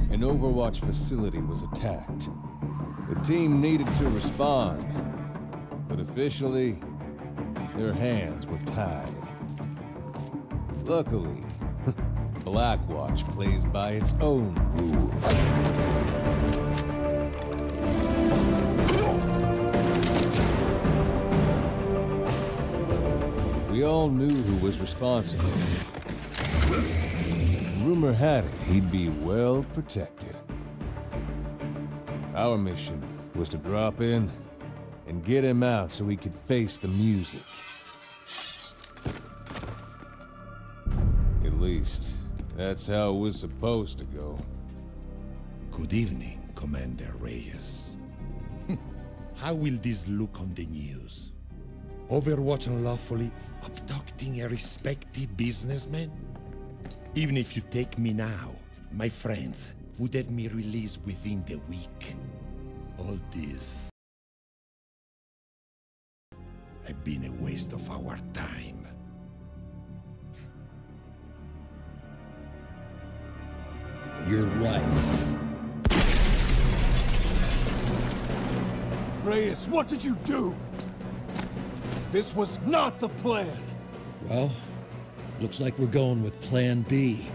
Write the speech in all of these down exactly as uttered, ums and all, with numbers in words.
an Overwatch facility was attacked. The team needed to respond, but officially, their hands were tied. Luckily, Blackwatch plays by its own rules. We all knew who was responsible. Rumor had it he'd be well protected. Our mission was to drop in and get him out so he could face the music. At least, that's how it was supposed to go. Good evening, Commander Reyes. How will this look on the news? Overwatch unlawfully abducting a respected businessman? Even if you take me now, my friends would have me released within the week. All this have been a waste of our time. You're right. Reyes, what did you do? This was not the plan! Well, looks like we're going with Plan B.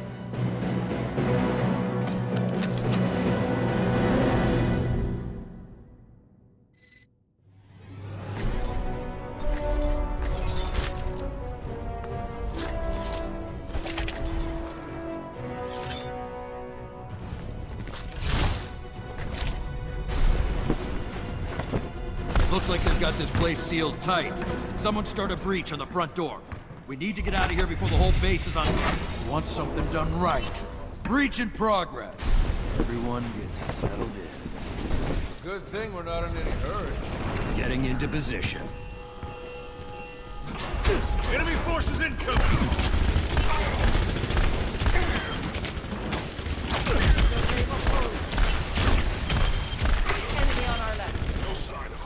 Looks like they've got this place sealed tight. Someone start a breach on the front door. We need to get out of here before the whole base is on fire. We want something done right. Breach in progress. Everyone gets settled in. Good thing we're not in any hurry. Getting into position. Enemy forces incoming! Enemy on our left. No sign of them.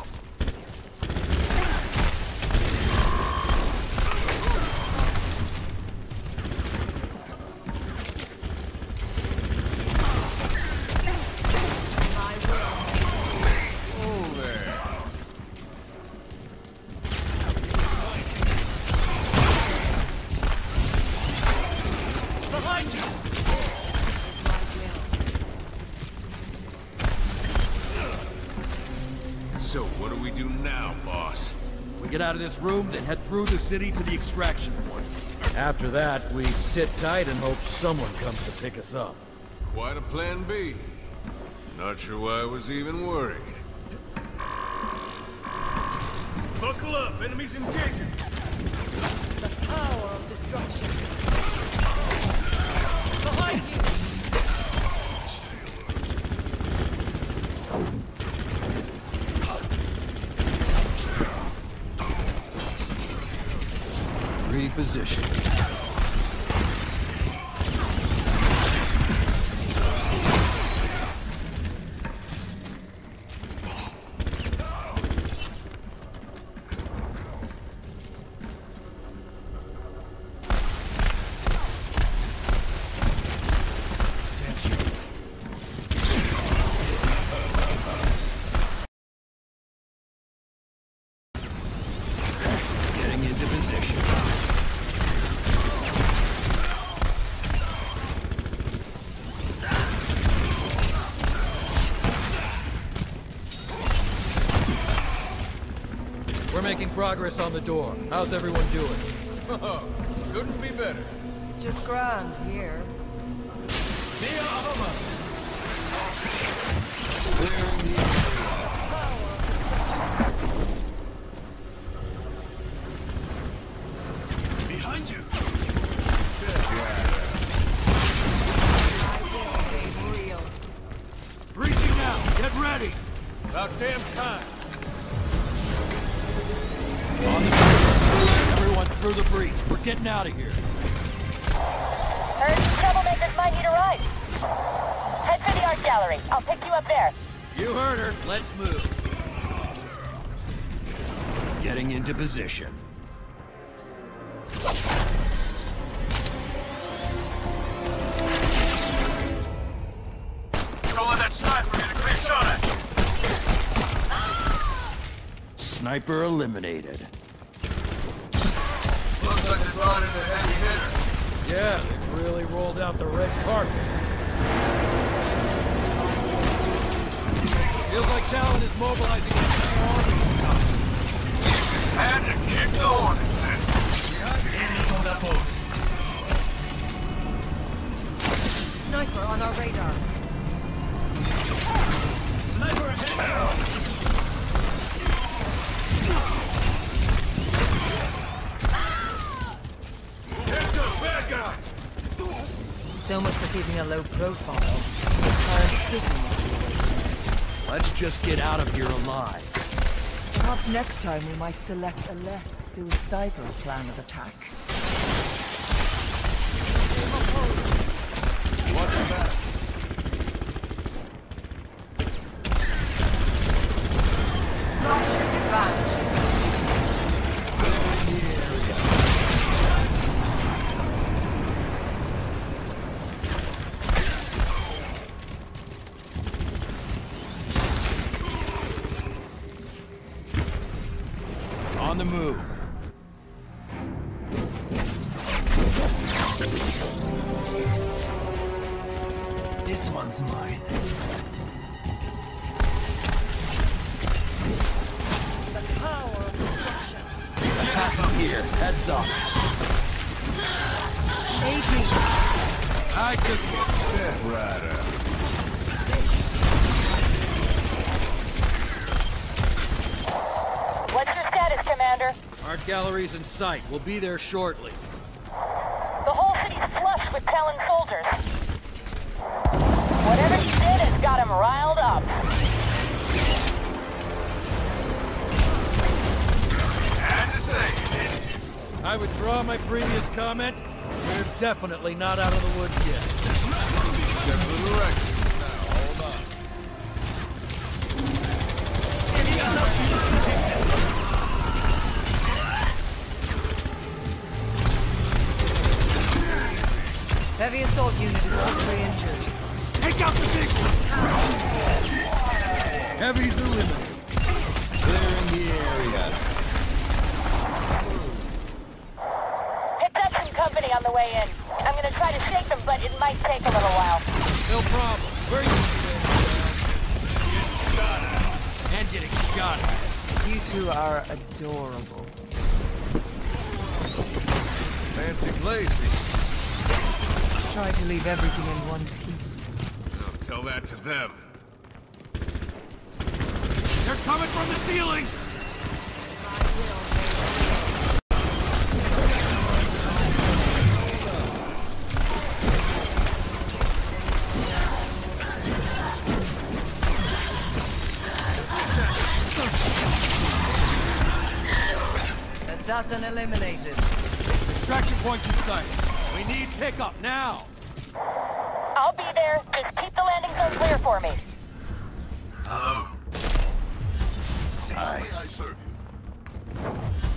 So what do we do now, boss? We get out of this room, then head through the city to the extraction point. After that, we sit tight and hope someone comes to pick us up. Quite a plan B. Not sure why I was even worried. Buckle up, enemies engaging! The power of destruction. Behind you! Reposition. Getting into position. We're making progress on the door. How's everyone doing? Oh, couldn't be better. Just grand here. Behind you! Real. Breaching now! Get ready! About damn time! Everyone through the breach. We're getting out of here. Heard troublemakers might need a ride. Head for the art gallery. I'll pick you up there. You heard her. Let's move. Getting into position. Sniper eliminated. Looks like they brought in a heavy hitter. Yeah, they really rolled out the red carpet. Feels like Talon is mobilizing his army. Just had to kick the hornet's nest. Enemies on that boat. Sniper on our radar. Sniper ahead! Heads up, bad guys! So much for keeping a low profile. The entire city must be awake. Let's just get out of here alive. Perhaps next time we might select a less suicidal plan of attack. Watch your back. Advance. On the move. This one's mine. The power of destruction. Assassin's here. Heads up. A P. I took it. Step rider. What's your status, Commander? Art gallery's in sight. We'll be there shortly. The whole city's flush with Talon soldiers. Whatever you did has got him riled up. Had to say, you did. I withdraw my previous comment. We're definitely not out of the woods yet. Step to the direction. Now, hold on. Heavy assault unit is critically injured. Take out the big one! Heavy's eliminated. Clearing the area. Picked up some company on the way in. I'm gonna try to shake them, but it might take a little while. No problem. Where are you standing? And getting shot at. You two are adorable. Fancy place. Try to leave everything in one piece. Don't tell that to them. They're coming from the ceiling! Assassin eliminated. Extraction point's in sight. We need pickup now. I'll be there. Just keep the landing zone clear for me. Hello. Aye. I serve you.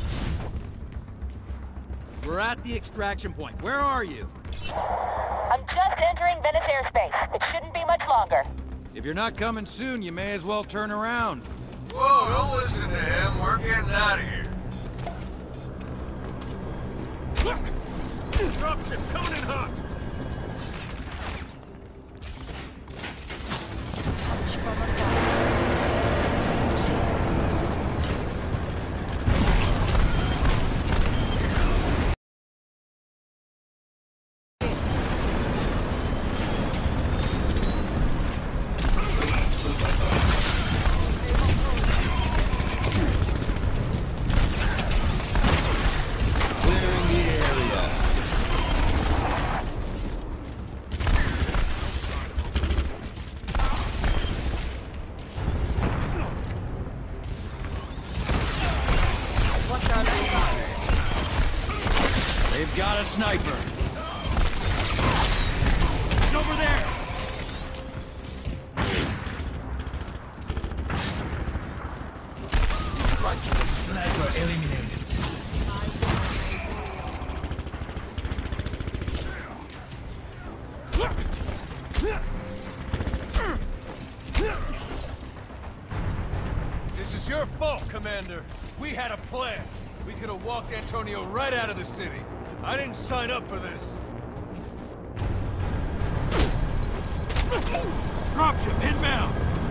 We're at the extraction point. Where are you? I'm just entering Venice airspace. It shouldn't be much longer. If you're not coming soon, you may as well turn around. Whoa, don't listen to him. We're getting out of here. Dropship coming in hot! Touch from above. Clearing the area. What's our next target? They've got a sniper. It's over there. Sniper eliminated. This is your fault, Commander. We had a plan. We could have walked Antonio right out of the city. I didn't sign up for this. Dropship inbound!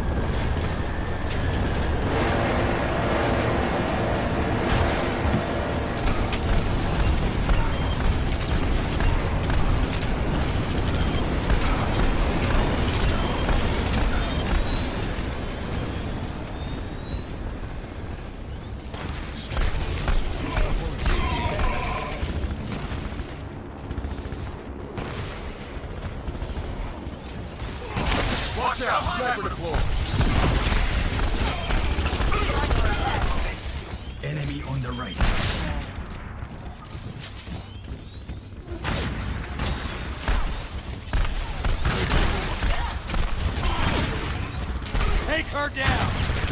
Watch out! Sniper deployed! Enemy on the right. Take her down!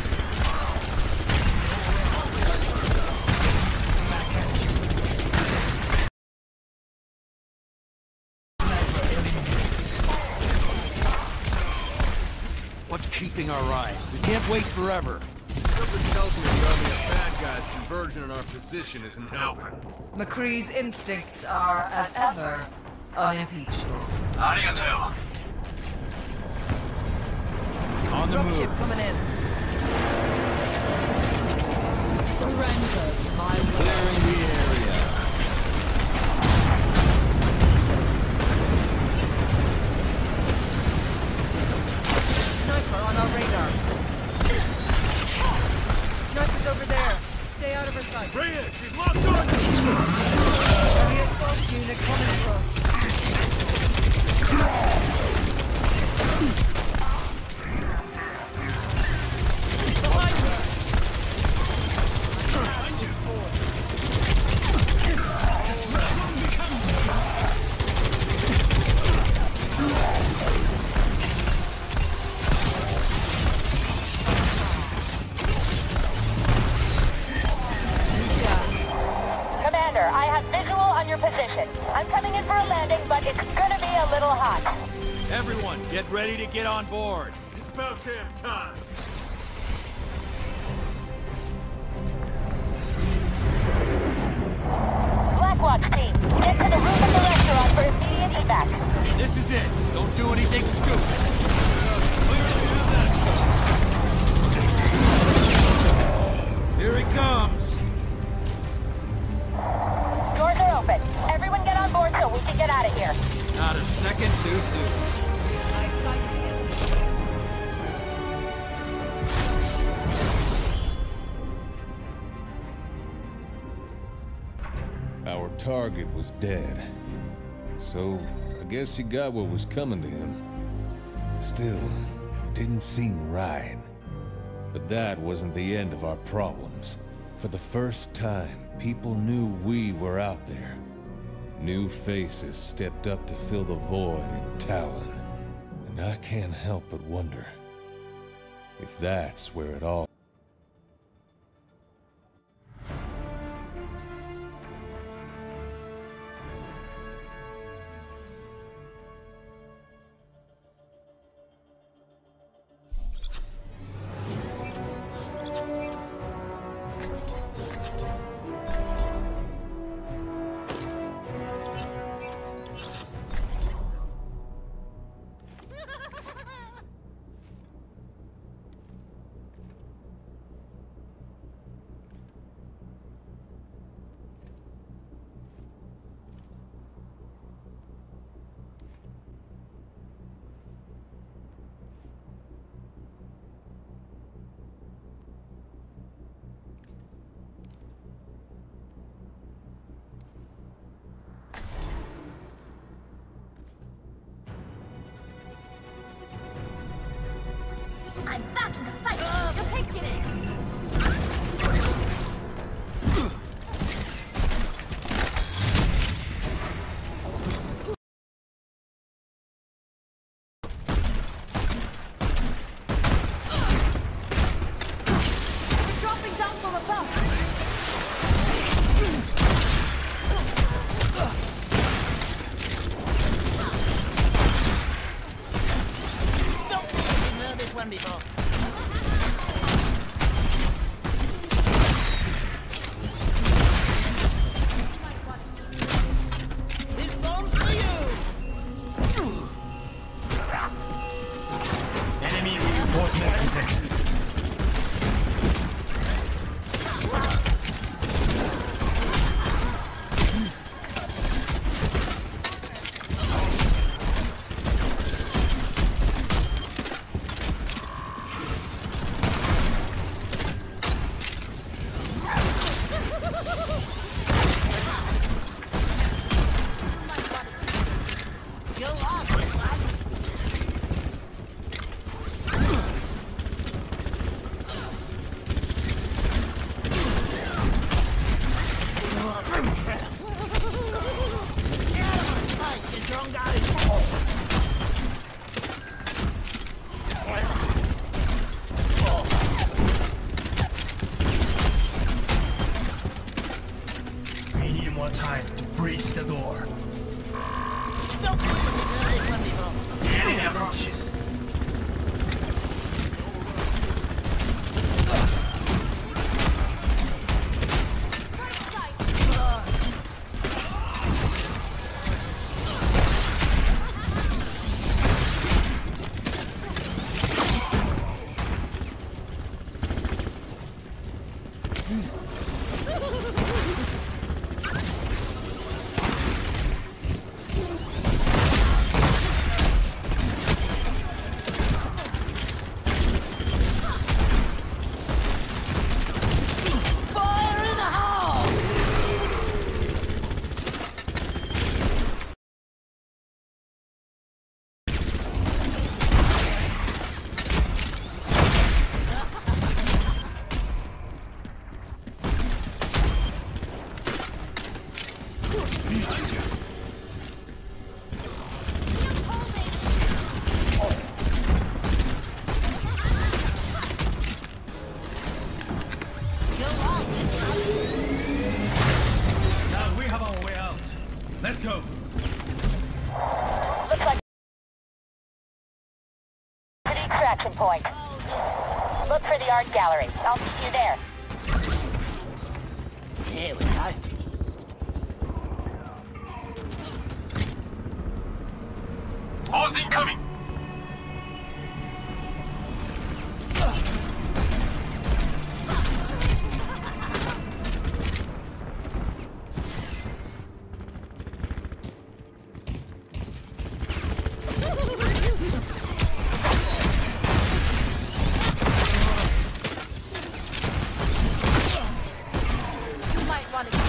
What's keeping our ride? We can't wait forever. Something tells me the army of bad guys' conversion in our position isn't helping. McCree's instincts are, as ever, unimpeachable. Arigato. On the move. Dropship coming in. Surrender to my will. Clearing the area. Sniper on our radar. Sniper's over there. Stay out of her sight. Rhea, she's locked on! Heavy assault unit coming across. Behind her! Commander, I have visual on your position. I'm coming in for a landing, but it's gonna be a little hot. Everyone, get ready to get on board. It's about damn time. Blackwatch team, get to the roof of the restaurant for immediate evac. This is it. Don't do anything stupid. Here he comes. Doors are open. Everyone get on board so we can get out of here. Not a second too soon. Our target was dead. So, I guess he got what was coming to him. Still, it didn't seem right. But that wasn't the end of our problems. For the first time, people knew we were out there. New faces stepped up to fill the void in Talon. And I can't help but wonder if that's where it all... I'm back in the fight! You'll take it! They're dropping down from above! Don't think you've heard this one before. We need more time to breach the door. Enemy approaches. Now we have our way out. Let's go. Looks like pretty extraction point. Look for the art gallery. I'll meet you there. Here we go. All's incoming. You might want to.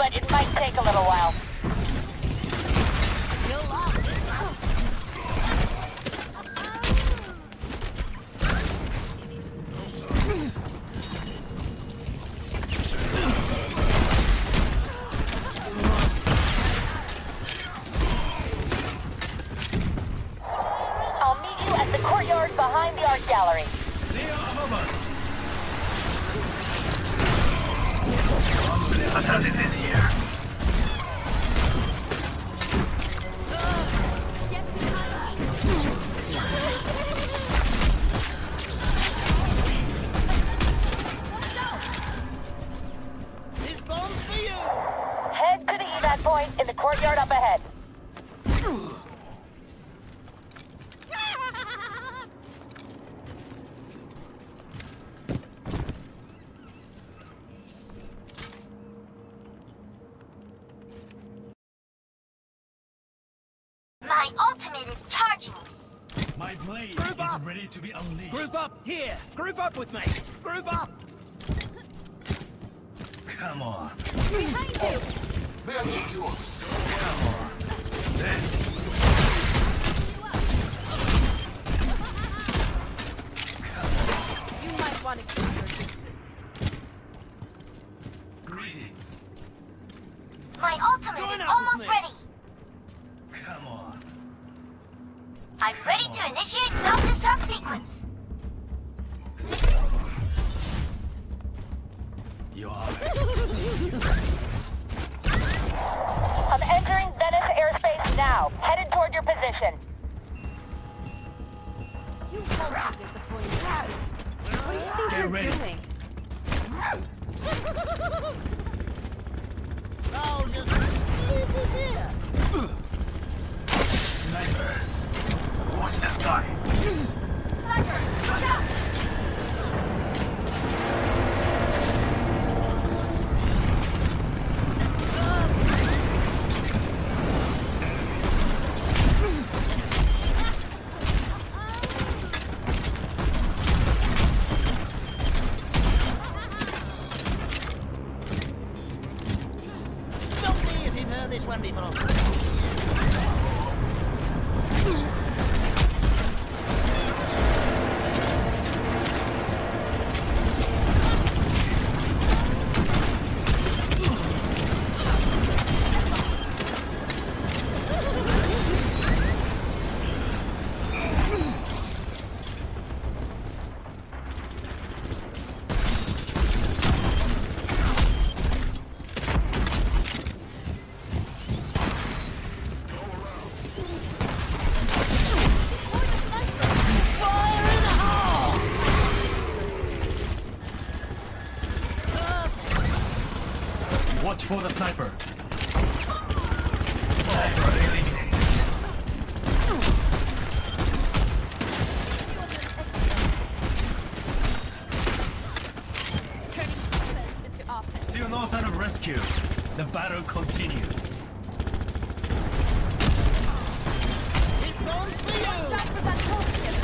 but it might take a little while. I'll meet you at the courtyard behind the art gallery. Assassin is here. This bomb's for you! Head to the evac point in the courtyard up ahead. My ultimate is charging. My blade Group is up. ready to be unleashed. Group up here! Group up with me! Group up! Come on. Behind you! Come on. Then. You might want to keep your distance. Greetings. My ultimate Join is up almost with me. ready. Come on. I'm ready to initiate self-destruct sequence. You are. I'm entering Venice airspace now, headed toward your position. You won't be disappointed. What do you think Get you're ready. doing? I'll just leave this here. Sniper. Watch that guy. Sniper, look out! Stop me if you've heard this one before. Watch for the sniper. Sniper eliminated. Turning defense into offense. Still no sign of rescue. The battle continues. This bomb's for you! Watch out for that token.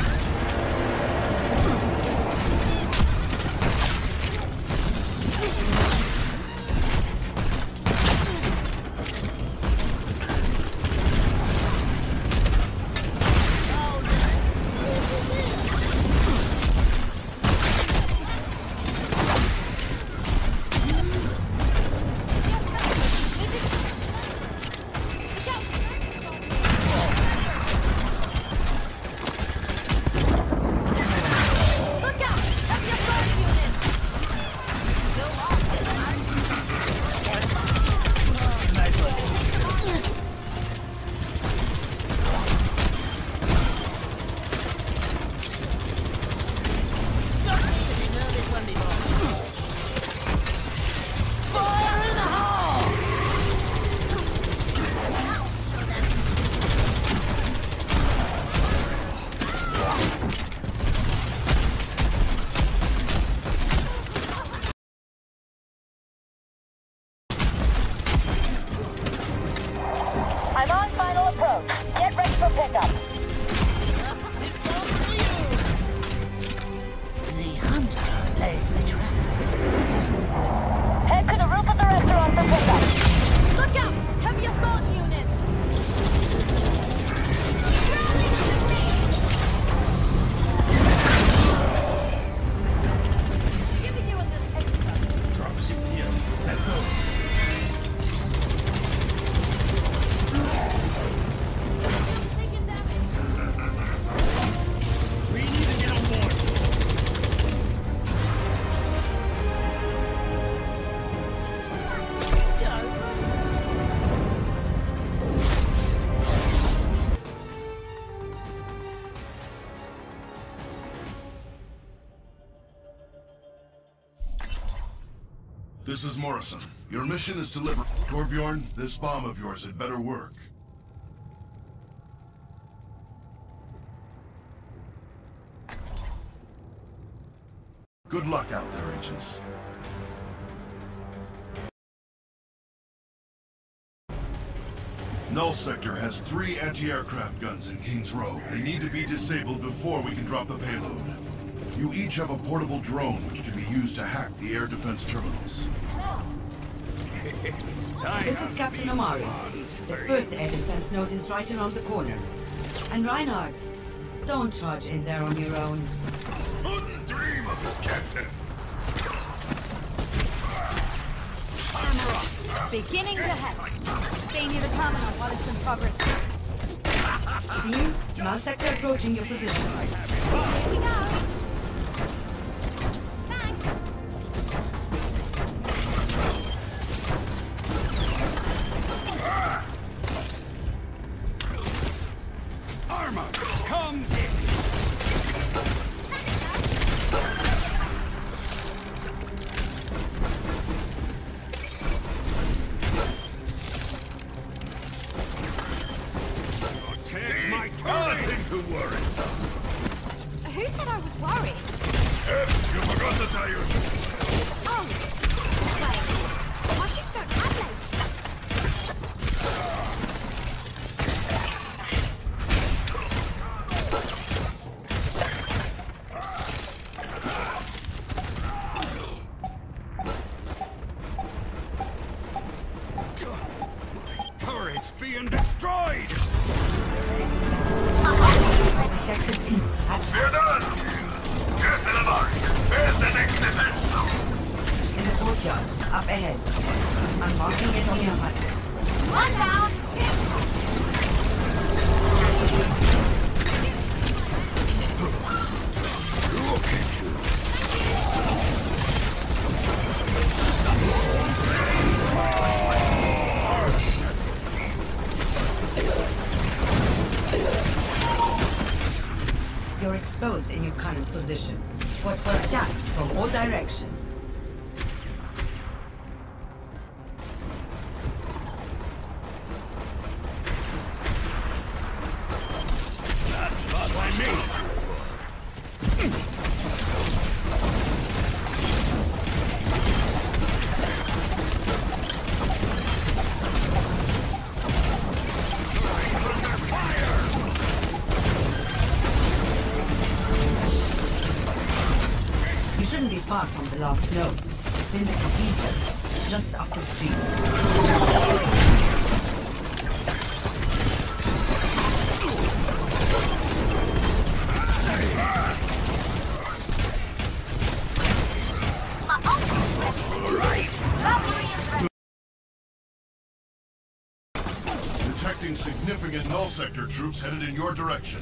I'm on final approach. Get ready for pickup. The hunter lays the trap. Head to the roof of the restaurant for pickup. This is Morrison. Your mission is to liberate Torbjorn. This bomb of yours had better work. Good luck out there, agents. Null Sector has three anti-aircraft guns in King's Row. They need to be disabled before we can drop the payload. You each have a portable drone which can be used to hack the air defense terminals. This is Captain Omari. The first air defense node is right around the corner. And Reinhardt, don't charge in there on your own. Wouldn't dream of it, Captain. Armor up. Beginning to head. Stay near the terminal while it's in progress. Team, Null Sector approaching your position. Here we go. Armor, come in. Nothing to worry about. Who said I was worried? F, you forgot to tell your ship. Oh, wait. My ship don't have those. Turret's being destroyed! We're done! Captain Omari, where's the next defense node? In the courtyard, up ahead. I'm marking it on your map. One down. You're exposed in your current position. Watch for attacks from all directions. That's not what I mean. You shouldn't be far from the last node. It's in the cathedral, just up the street. Detecting significant Null Sector troops headed in your direction.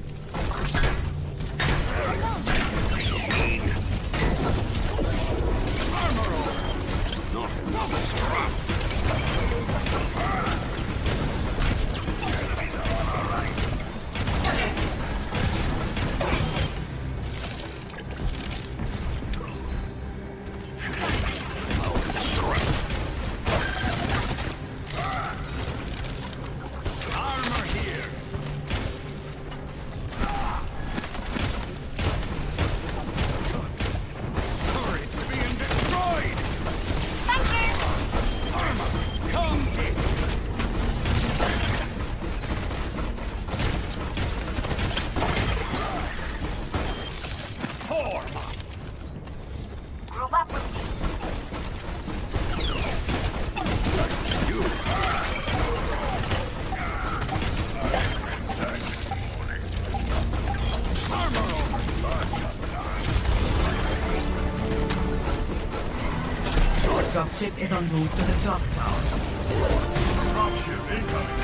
Not enough scrap! Enemies are on our right. Armor here! Turret's being destroyed! Thank you. Armor, come in! Form up! Group up with me. You! Armor over! Your dropship is en route to the clock tower. Dropship incoming.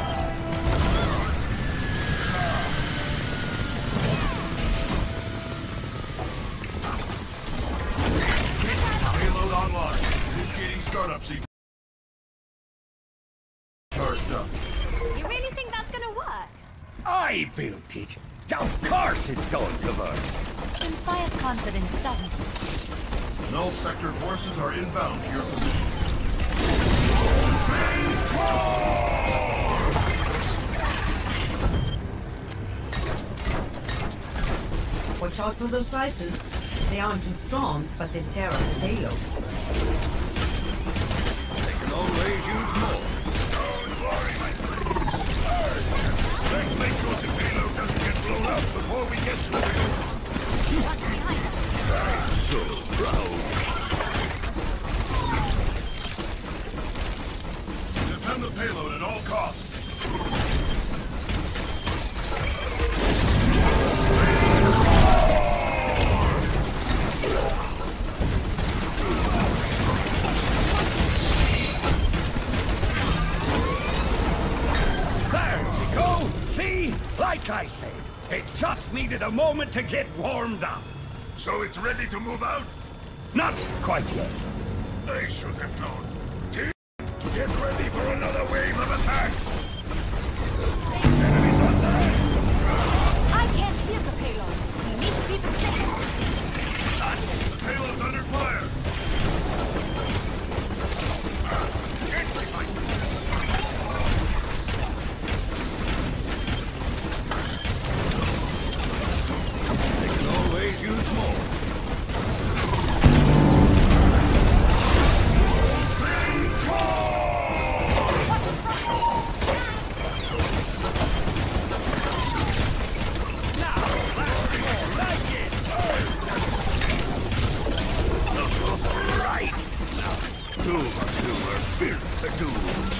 Payload online. Initiating startup sequence. Charged up. You really think that's gonna work? I built it! Of course it's going to work! Inspires confidence, doesn't it? Null sector forces are inbound to your position. Watch out for those slices. They aren't too strong, but they'll tear up the payload. They can always use more. Don't worry. Let's make sure the payload doesn't get blown up before we get to the door. I'm so proud. Defend the payload at all costs. Like I said, it just needed a moment to get warmed up. So it's ready to move out? Not quite yet. I should have known. Team, get ready for another wave of attacks! Enemies on there! I can't hear the payload. We need to keep it safe. Nuts! The payload's under fire! Use more. Right. Now, two of you are built to do.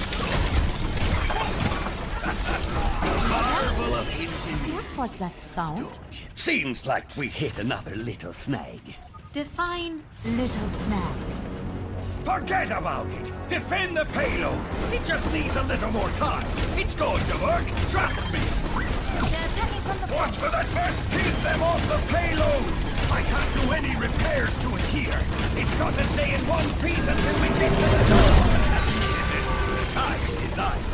Marvel of engineering. What was that sound? Seems like we hit another little snag. Define little snag. Forget about it! Defend the payload! It just needs a little more time. It's going to work, trust me! They're attacking from the Watch for that vest! Keep them off the payload! I can't do any repairs to it here. It's got to stay in one piece until we get to the door! Time is ours.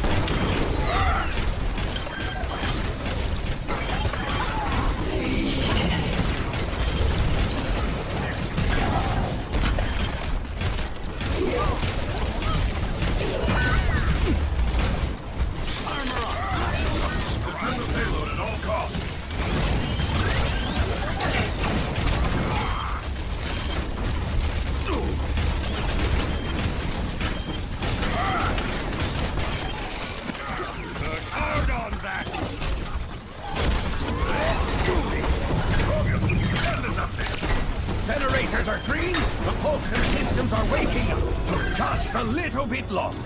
Generators are green, propulsion systems are waking up. Just a little bit longer.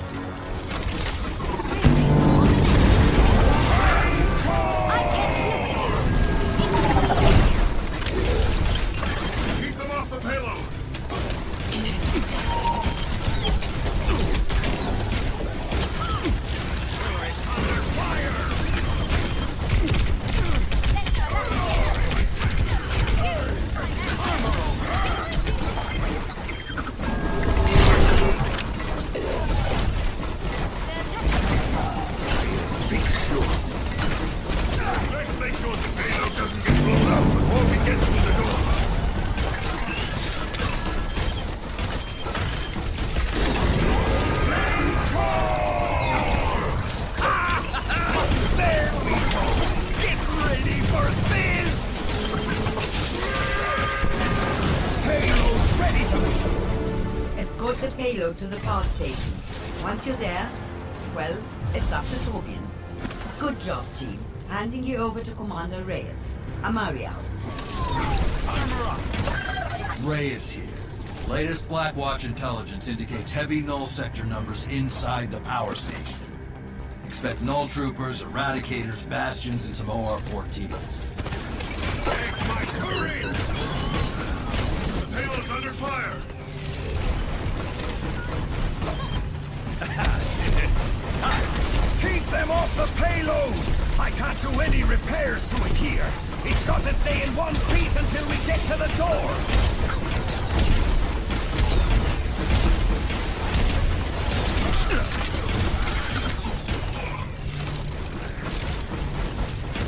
Keep them off the payload! Escort the payload to the power station. Once you're there, well, it's up to Torbjorn. Good job, team. Handing you over to Commander Reyes. Amari out. Reyes here. Latest Blackwatch intelligence indicates heavy null sector numbers inside the power station. Expect null troopers, eradicators, bastions, and some O R fourteens. Take my turret! The payload's under fire! Keep them off the payload! I can't do any repairs to it here. It's got to stay in one piece until we get to the door.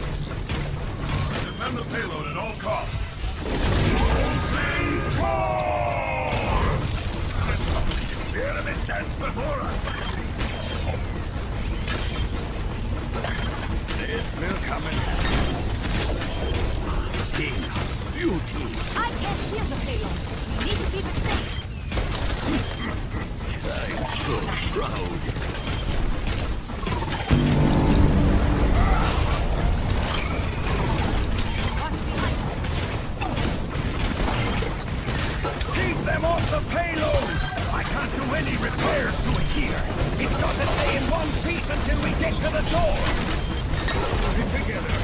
Defend the payload at all costs. Control! coming. King of beauty. I can't hear the payload. We need to keep it safe. I'm so proud. Keep them off the payload! I can't do any repairs to it here. It's got to stay in one piece until we get to the door. Put it together.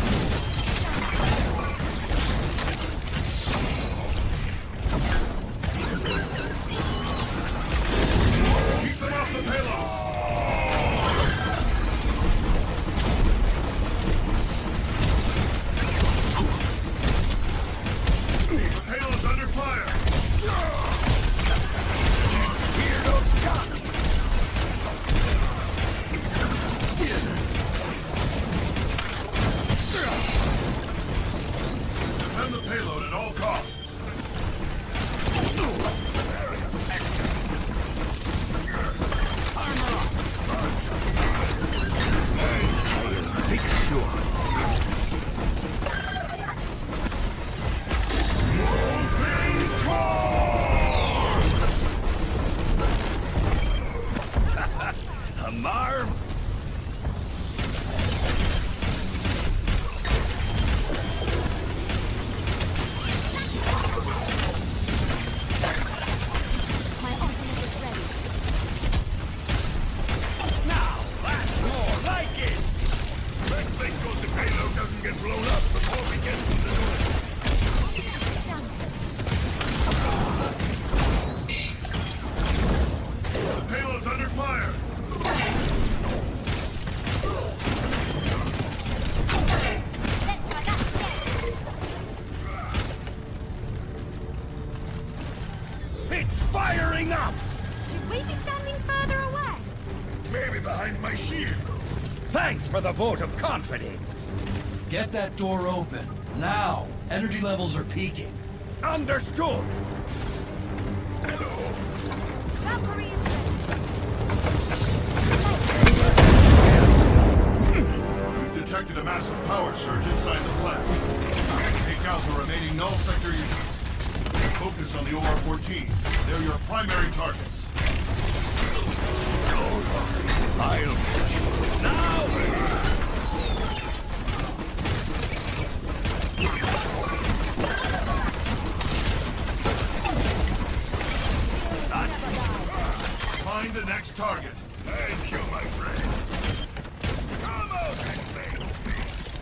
Keep them off the payload! The payload's under fire! Hear those guns! Defend the payload at all costs! Armor up! Make sure. A marm? My ultimate is ready. Now, that's more like it! Let's make sure the payload doesn't get blown up before we get to the door. The payload's under fire! It's firing up! Should we be standing further away? Maybe behind my shield. Thanks for the vote of confidence. Get that door open. Now! Energy levels are peaking. Understood! Valkyrie is We've detected a massive power surge inside the plant. Take out the remaining null sector units. Focus on the O R fourteen. They're your primary targets. I'll now! Find the next target. Thank you, my friend. Come out and face me.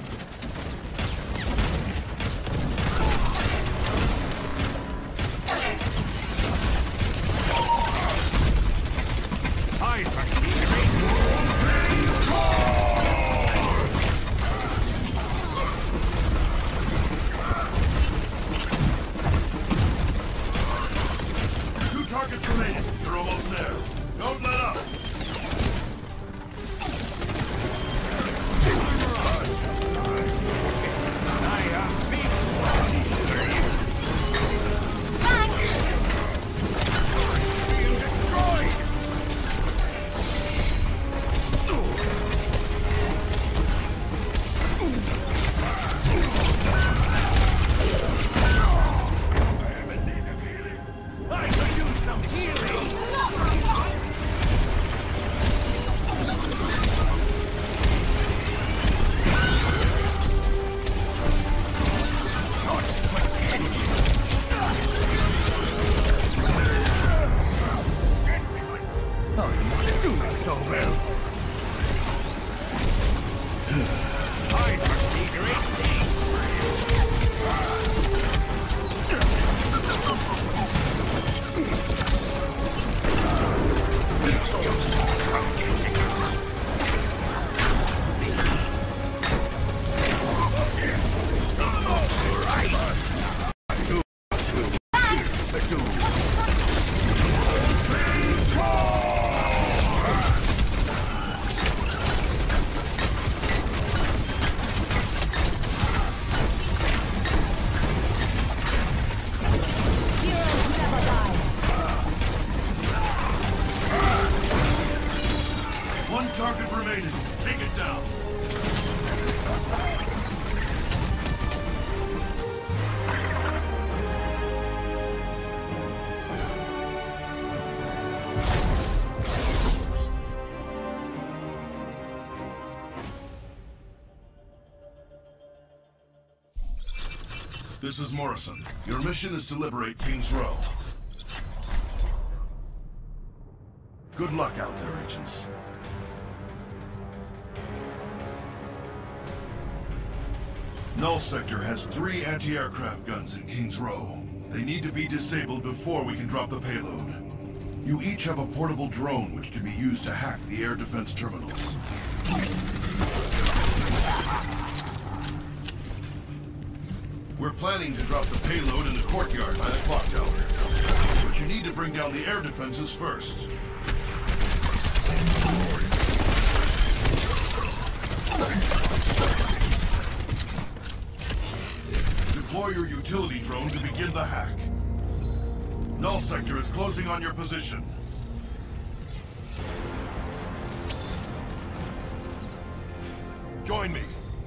I perceive Two targets remaining. You're almost there. Don't let up. I am being destroyed! I am in need of healing. I could use some healing! Such potential! I'm not doing so well. I foresee great things. It's just something. All right. You to do. heroes never die. One target remaining. Take it down. This is Morrison. Your mission is to liberate King's Row. Good luck out there, agents. Null Sector has three anti-aircraft guns in King's Row. They need to be disabled before we can drop the payload. You each have a portable drone which can be used to hack the air defense terminals. We're planning to drop the payload in the courtyard by the clock tower. But you need to bring down the air defenses first. Deploy your utility drone to begin the hack. Null Sector is closing on your position. Join me.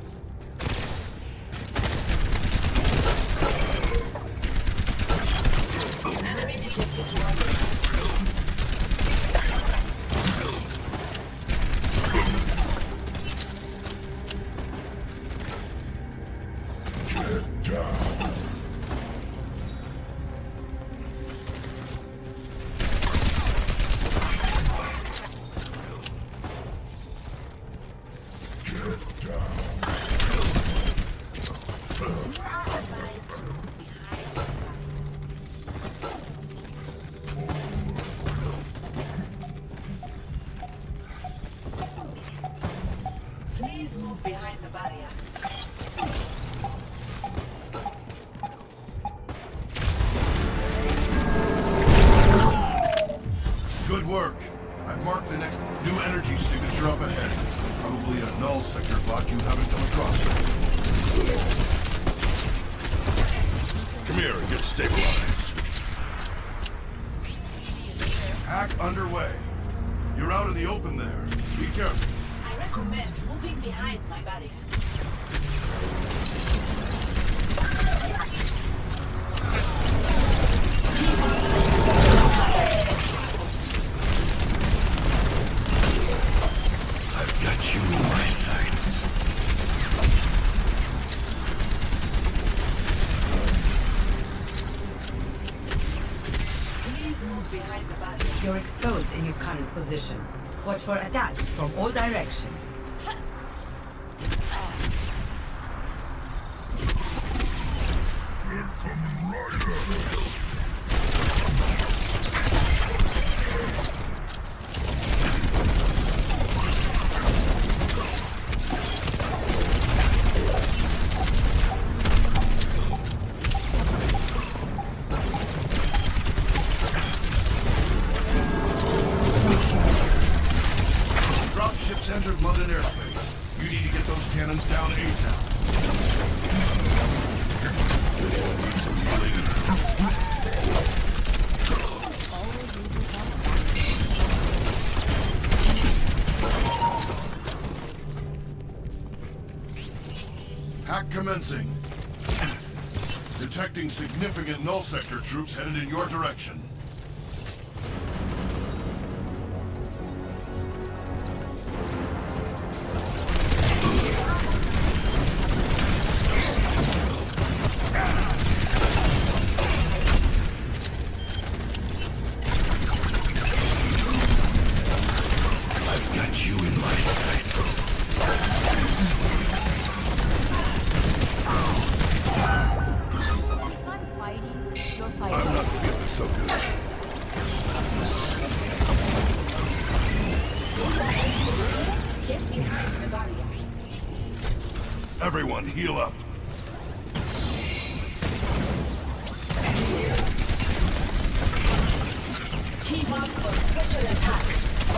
Please move behind the barrier. Good work. I've marked the next new energy signature up ahead. Probably a Null Sector bot you haven't come across yet. Come here and get stabilized. Hack underway. You're out in the open there. Be careful. I recommend moving behind my barrier. I've got you in my sights. Please move behind the barrier. You're exposed in your current position. Watch for attacks from all directions. Dropships entered London airspace. You need to get those cannons down ASAP. Hack commencing. Detecting significant Null Sector troops headed in your direction. I've got you in my sights. I'm not feeling so good. Get behind the barrier. Everyone, heal up. Team up for special attack.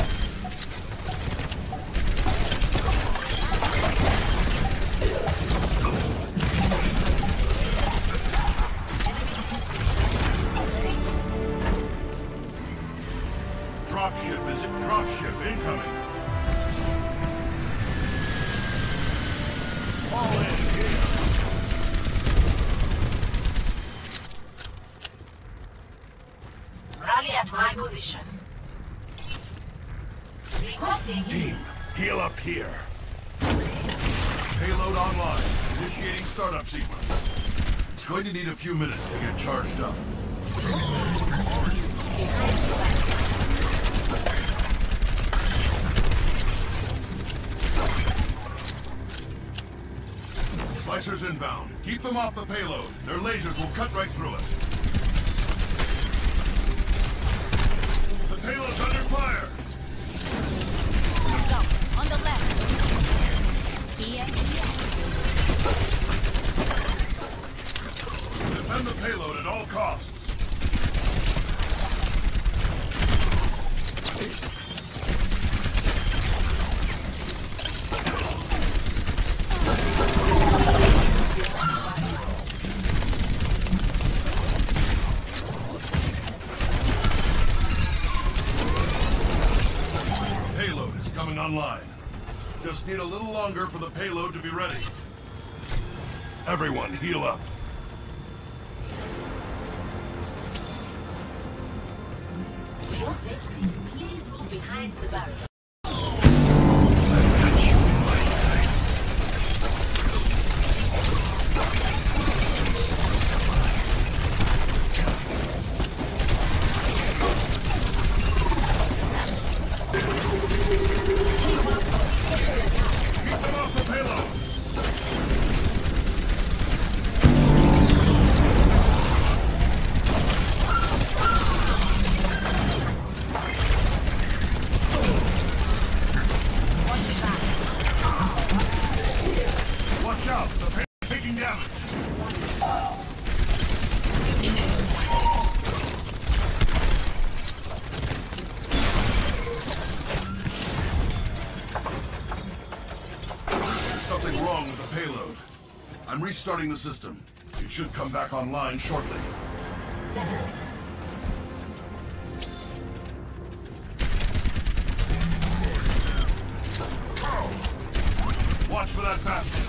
Dropship is dropship incoming. fall in here. Rally at my position. Requesting. Team, heal up here. Payload online. Initiating startup sequence. It's going to need a few minutes to get charged up. Slicers inbound. Keep them off the payload. Their lasers will cut right through it. The payload's under fire! On the left. Here. Defend the payload at all costs. Payload is coming online. Just need a little longer for the payload to be ready. Everyone, heal up. For your safety, please move behind the barrier. I've got you in my sights. Keep them off the payload! Watch out! The payload's taking damage! There's something wrong with the payload. I'm restarting the system. It should come back online shortly. Yes. Watch for that basket.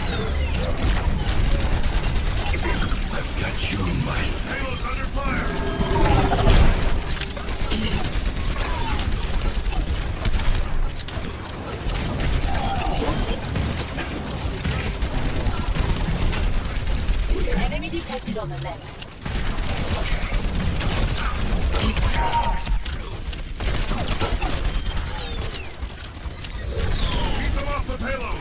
I've got you in my sights. Payload's under fire! Enemy detected on the left. Keep them off the payload!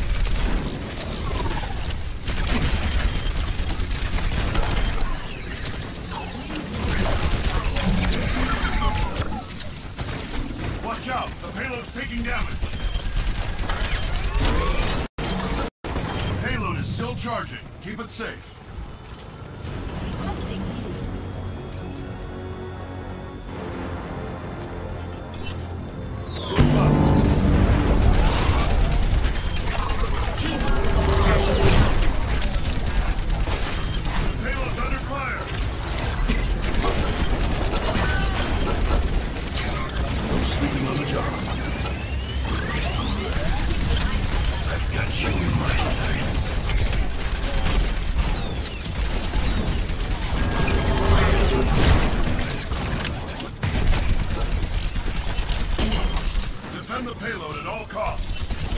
Watch out! The payload's taking damage! Payload is still charging. Keep it safe. Requesting healing. Payload's under fire! No sleeping on the job. I've got you in my sights. Defend the payload at all costs.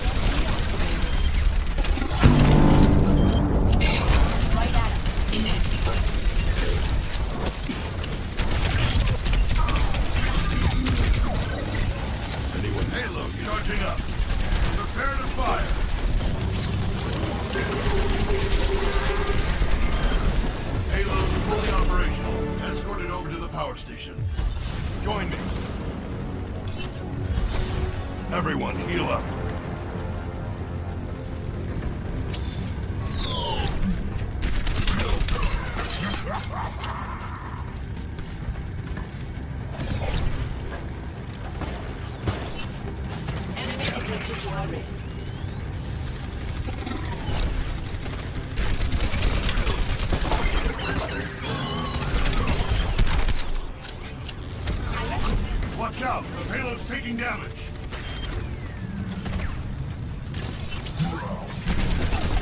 Right at him. Anyone? Payload charging up. Prepare to fire. Payload fully operational. Escorted over to the power station. Join me. Everyone, heal up. Enemy detected to our rear. Watch out! The payload's taking damage.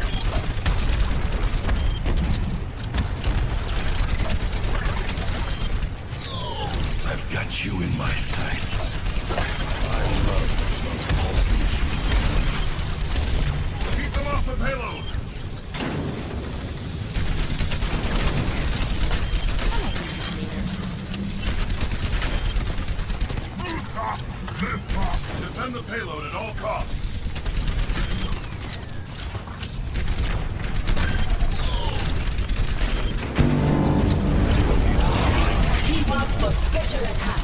Defend the payload at all costs. Team up for special attack.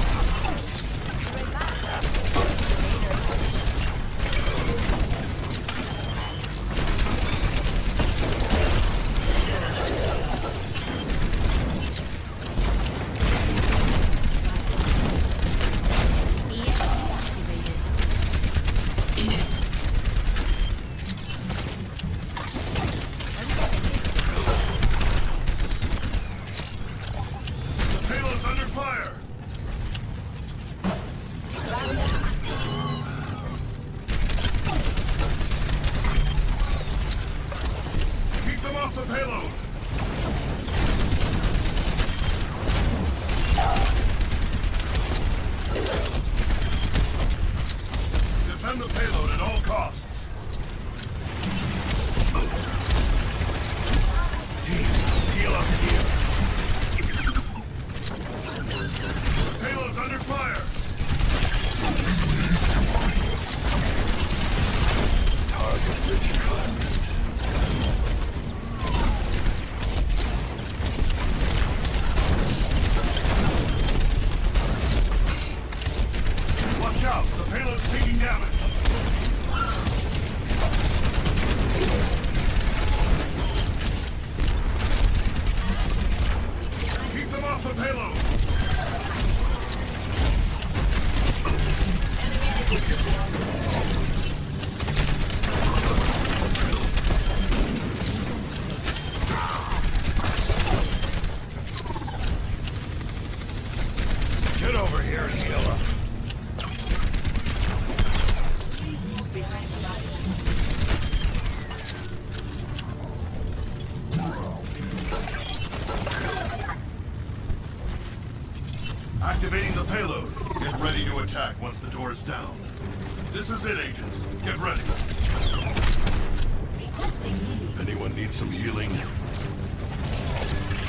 Defend the payload at all costs. Team, heal up here. The payload's under fire. Target rich environment. Watch out, the payload's taking damage. Keep them off the payload. Get over here and heal up. Activating the payload. Get ready to attack once the door is down. This is it, agents. Get ready. Anyone need some healing?